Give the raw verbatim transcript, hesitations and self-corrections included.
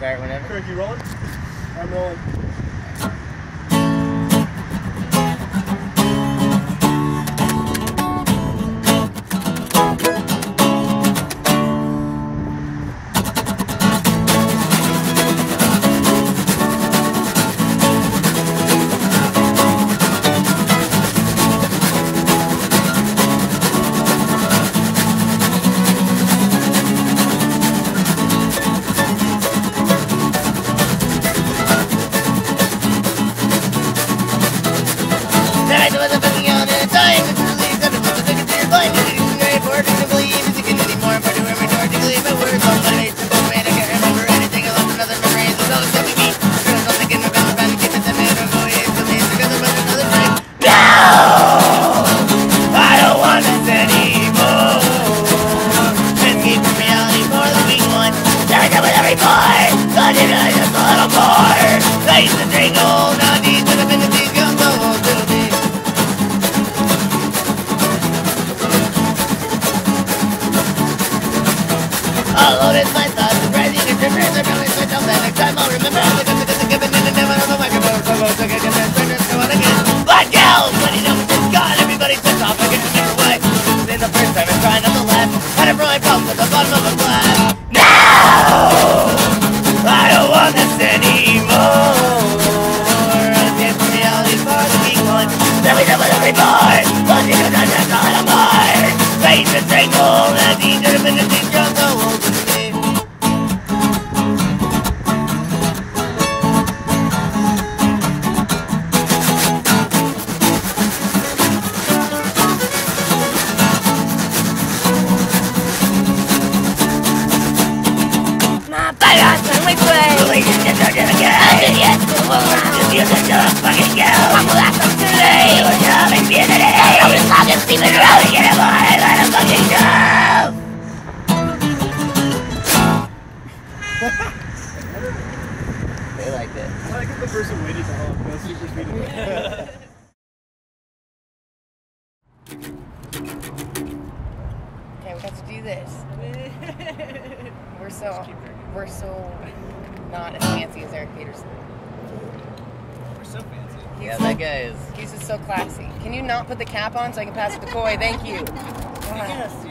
Start whenever. Kirk, you rolling? I'm rolling. They liked it. I like the person waiting to honk. That's super sweet of them. Okay, we got to do this. We're so, we're so not as fancy as Eric Peterson. We're so fancy. He's Yeah, so, that guy is. He's just so classy. Can you not put the cap on so I can pass it to Coy? Thank you. Yes,